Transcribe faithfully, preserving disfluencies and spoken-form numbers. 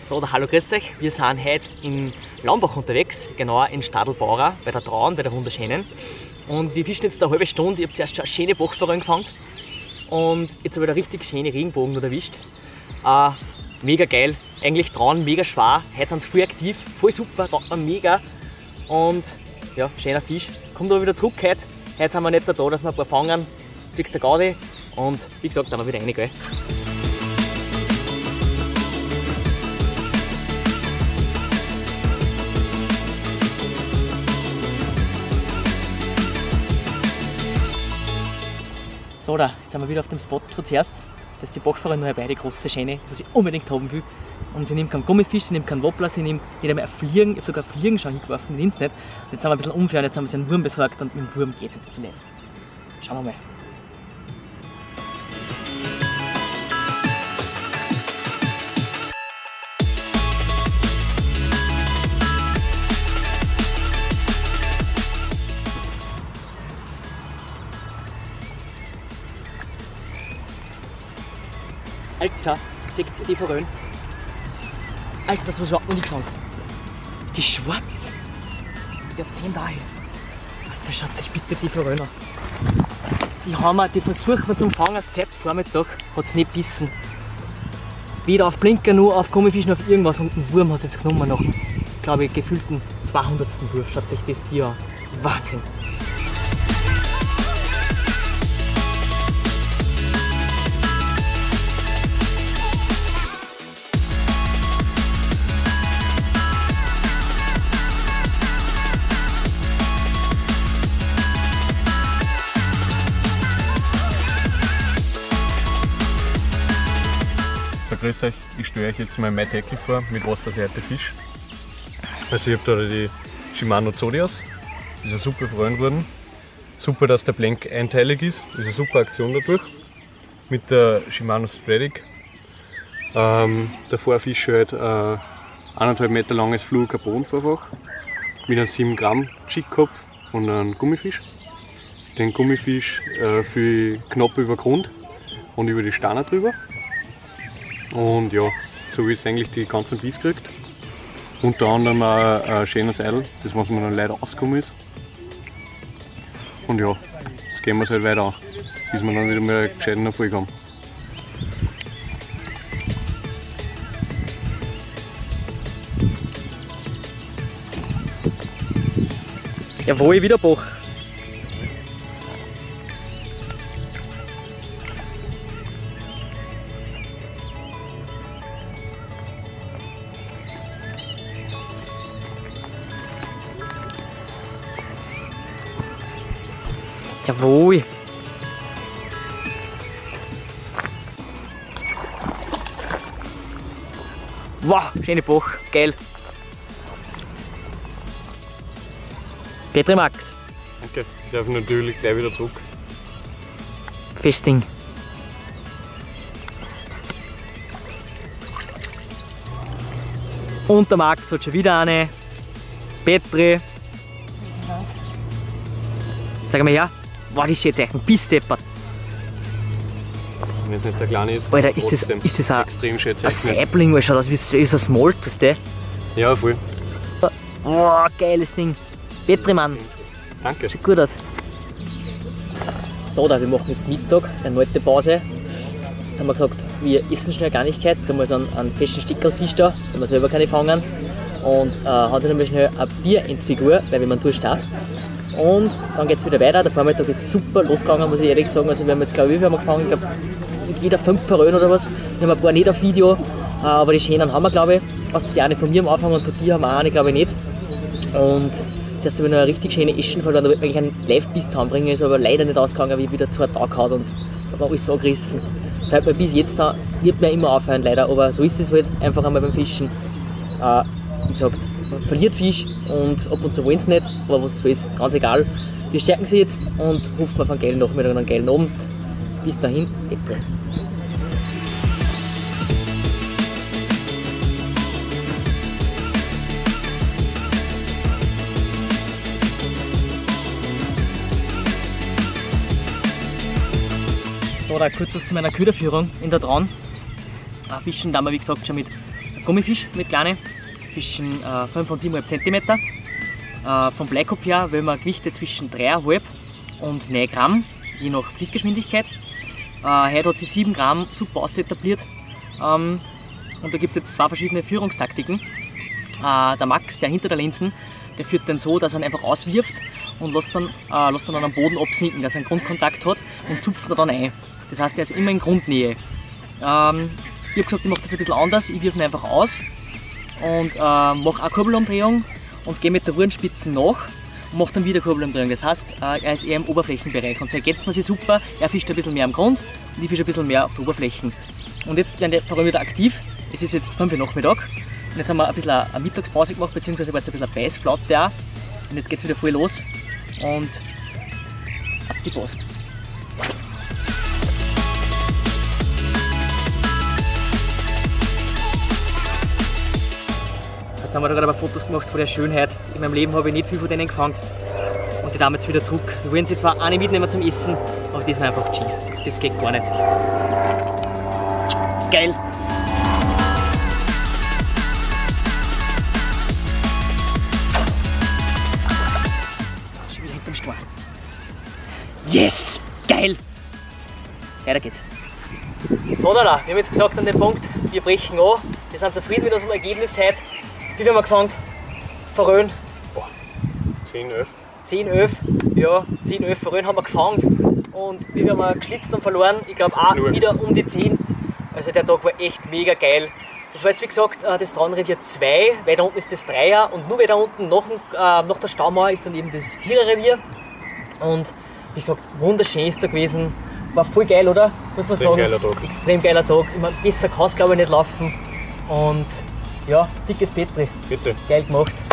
So, da hallo, grüß euch. Wir sind heute in Laumbach unterwegs, genauer in Stadelbauer, bei der Traun, bei der Wunderschönen. Und wir fischen jetzt eine halbe Stunde. Ich habe zuerst schon eine schöne Bachforelle gefangen und jetzt habe ich eine richtig schöne Regenbogen erwischt. Äh, mega geil, eigentlich Traun, mega schwer. Heute sind sie voll aktiv, voll super, taugt mir mega. Und ja, schöner Fisch. Kommt aber wieder zurück heute. Heute sind wir nicht da, dass wir ein paar fangen. Fix der Gaudi und wie gesagt, dann wir wieder rein, gell. So, da, jetzt sind wir wieder auf dem Spot von zuerst. Das ist die Bachforelle nur beide große Schäne, was ich unbedingt haben will. Und sie nimmt keinen Gummifisch, sie nimmt keinen Wobbler, sie nimmt nicht einmal einen Fliegen. Ich habe sogar einen Fliegen schon hingeworfen, nimmt es nicht. Und jetzt sind wir ein bisschen unfair und jetzt haben wir einen Wurm besorgt und mit dem Wurm geht es jetzt nicht. Schauen wir mal. Alter, seht ihr die Forellen? Alter, das was überhaupt noch nicht gefangen. Die ist schwarz. Die hat zehn Tage. Alter, schaut sich bitte die Forellen an. Die haben wir, die versuchen wir zum Fangen seit Vormittag, hat es nicht bissen. Weder auf Blinker, nur auf Gummifischen, auf irgendwas und einen Wurm hat es jetzt genommen nach, glaube ich, gefühlten zweihundertsten Wurf. Schaut sich das Tier an. Wahnsinn. Grüß euch, ich stelle euch jetzt mal mein Tackle vor mit wasserseite Fisch. Also ich habe da die Shimano Zodias, ist eine super Forelle geworden. Super, dass der Blank einteilig ist, ist eine super Aktion dadurch. Mit der Shimano Spreadic. Ähm, der Vorfisch halt äh, eineinhalb Meter langes Fluorocarbon-Vorfach mit einem sieben Gramm Jigkopf und einem Gummifisch. Den Gummifisch äh, fülle ich knapp über Grund und über die Stange drüber. Und ja, so wie es eigentlich die ganzen Biss kriegt. Unter anderem auch ein schönes Seil, das was man dann leider ausgekommen ist. Und ja, jetzt gehen wir es halt weiter an, bis wir dann wieder mal einen gescheiten Erfolg haben. Jawohl, wieder Bach. Jawohl! Wow, schöne Bach, geil! Petri Max! Danke, ich darf natürlich gleich wieder zurück. Festing! Und der Max hat schon wieder eine. Petri! Sag mal her! Wow, das ist jetzt echt ein Bissdeppert. Wenn es nicht der Kleine ist, Alter, ist das, ist das ein, ein Saibling, weil schaut aus wie so ein Smolt, weißt du? Ja, voll. Oh, geiles Ding. Petri, Mann. Danke. Sieht gut aus. So, da, wir machen jetzt Mittag, eine nette Pause. Jetzt haben wir gesagt, wir essen schnell gar nicht. Jetzt haben wir dann einen festen Stickerlfisch da, wenn wir selber keine fangen. Und äh, haben dann nämlich schnell eine Bierendfigur, weil wir man Durst haben. Und dann geht es wieder weiter. Der Vormittag ist super losgegangen, muss ich ehrlich sagen. Also wir haben jetzt, glaube ich, wie viel haben wir gefangen? Ich glaube, mit jeder fünf Forellen oder was. Wir haben ein paar nicht auf Video, aber die schönen haben wir, glaube ich. Außer die eine von mir am Anfang und von dir haben wir auch eine, glaube ich, nicht. Und zuerst habe ich noch eine richtig schöne Eschen verloren. Da wollte ich eigentlich einen Live-Biss zusammenbringen, ist aber leider nicht ausgegangen, wie ich wieder zwei Tage gehabt und habe alles so gerissen. Fällt mir bis jetzt da, wird mir immer aufhören, leider. Aber so ist es halt einfach einmal beim Fischen. Äh, wie gesagt, man verliert Fisch und ab und zu wollen sie nicht, aber was soll's, ganz egal. Wir stärken sie jetzt und hoffen auf einen geilen Nachmittag und einen geilen Abend. Bis dahin, bitte. So, da kurz was zu meiner Köderführung in der Traun. Fischen da wir wie gesagt schon mit Gummifisch mit kleinen, zwischen äh, fünf und sieben Komma fünf Zentimeter. Äh, vom Bleikopf her will man Gewichte zwischen drei Komma fünf und neun Gramm, je nach Fließgeschwindigkeit. Äh, heute hat sich sieben Gramm super aus etabliert. Ähm, und da gibt es jetzt zwei verschiedene Führungstaktiken. Äh, der Max, der hinter der Linsen, der führt dann so, dass er ihn einfach auswirft und lässt dann, äh, lässt dann am Boden absinken, dass er einen Grundkontakt hat und zupft er dann ein. Das heißt, er ist immer in Grundnähe. Ähm, ich habe gesagt, ich mache das ein bisschen anders. Ich wirf ihn einfach aus und äh, mache eine Kurbelumdrehung und gehe mit der Wurmspitze nach und mache dann wieder Kurbelumdrehung. Das heißt, äh, er ist eher im Oberflächenbereich und so ergänzt man sich super. Er fischt ein bisschen mehr am Grund und ich fische ein bisschen mehr auf der Oberfläche. Und jetzt werden die Forellen wieder aktiv. Es ist jetzt fünf Uhr Nachmittag und jetzt haben wir ein bisschen eine Mittagspause gemacht, beziehungsweise war jetzt ein bisschen eine Beißflaute auch. Und jetzt geht es wieder voll los und ab die Post. Jetzt haben wir da gerade ein paar Fotos gemacht von der Schönheit. In meinem Leben habe ich nicht viel von denen gefangen. Und die Damen jetzt wieder zurück. Wir wollen sie zwar auch nicht mitnehmen zum Essen, aber das ist mir einfach schief. Das geht gar nicht. Geil! Schon wieder hinterm Stor. Yes! Geil! Weiter geht's. So, da, wir haben jetzt gesagt an dem Punkt, wir brechen an. Wir sind zufrieden mit unserem Ergebnis heute. Wie viel haben wir gefangen? Forellen? zehn, elf. zehn, elf, ja, zehn, elf Forellen haben wir gefangen. Und wie viel haben wir geschlitzt und verloren? Ich glaube auch Nur. wieder um die zehn. Also der Tag war echt mega geil. Das war jetzt wie gesagt das Traunrevier zwei, weil da unten ist das Dreier und nur weiter unten nach, dem, äh, nach der Staumauer ist dann eben das Viererrevier. Und wie gesagt, wunderschön ist da gewesen. War voll geil, oder? Muss man Extrem sagen. geiler Tag. Extrem geiler Tag. Ich meine, besser kann es glaube ich nicht laufen. Und ja, dickes Petri. Bitte. Geil gemacht.